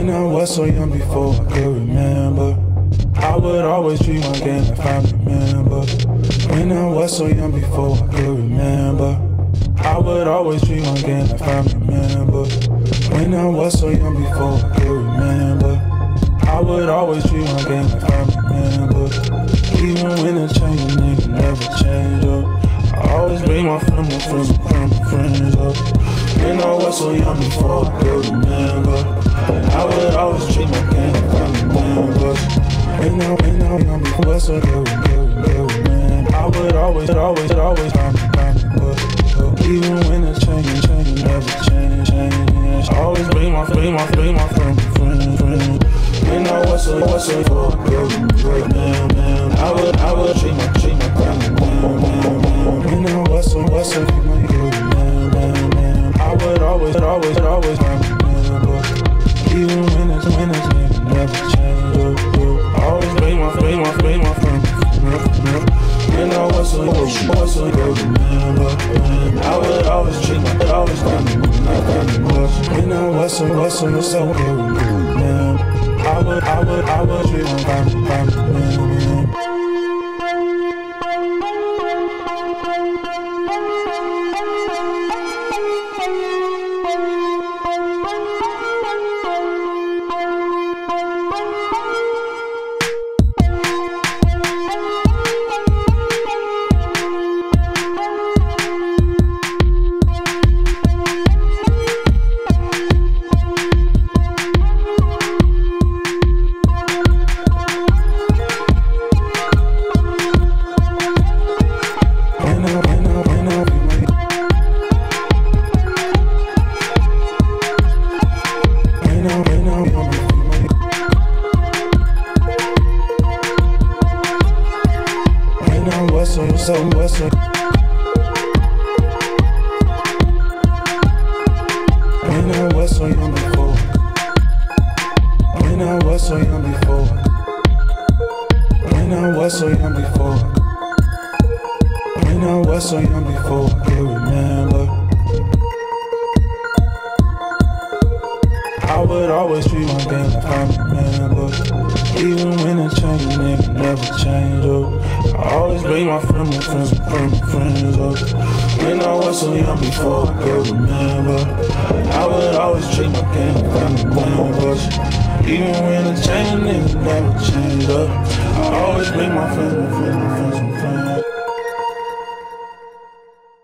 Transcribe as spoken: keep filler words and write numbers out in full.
When I was so young before I could remember, I would always treat my game like family member. When I was so young before I could remember, I would always treat my game like family member. When I was so young before I could remember, I would always treat my game like family member. Even when it changed, nigga never change up. I always bring my family, friends, family, friends up. When I was so young before I could remember, I would always treat my game like family members. When I, when I was young before I could remember, I would always, always, always find family members. Even when it changed, change, never change, change. I always bring my, bring my, bring my family, friends, friends. When I was so, was so before I could remember, I would, I would treat my, treat my family members. When I was so, was so before I could remember, I would always, always, always find remember. Even when it's, when it's nigga never change. Oh, oh. I always bring my, bring my, bring my family. When I was so, was so good, remember. I would always treat my, always find me like family members. When I was so, was so, so good, remember. I would, I would, I would treat my family, family members. So, so, so. When I was so young before, when I was so young before, when I was so young before, when I was so young before I could remember, I would always treat my game like family member. Even when it changed, nigga never change up. I always bring my family, friends, family, friends up. When I was so young before I could remember, I would always treat my game like family members. Even when it changed, nigga never change up. I always bring my family, friends, friends, friends.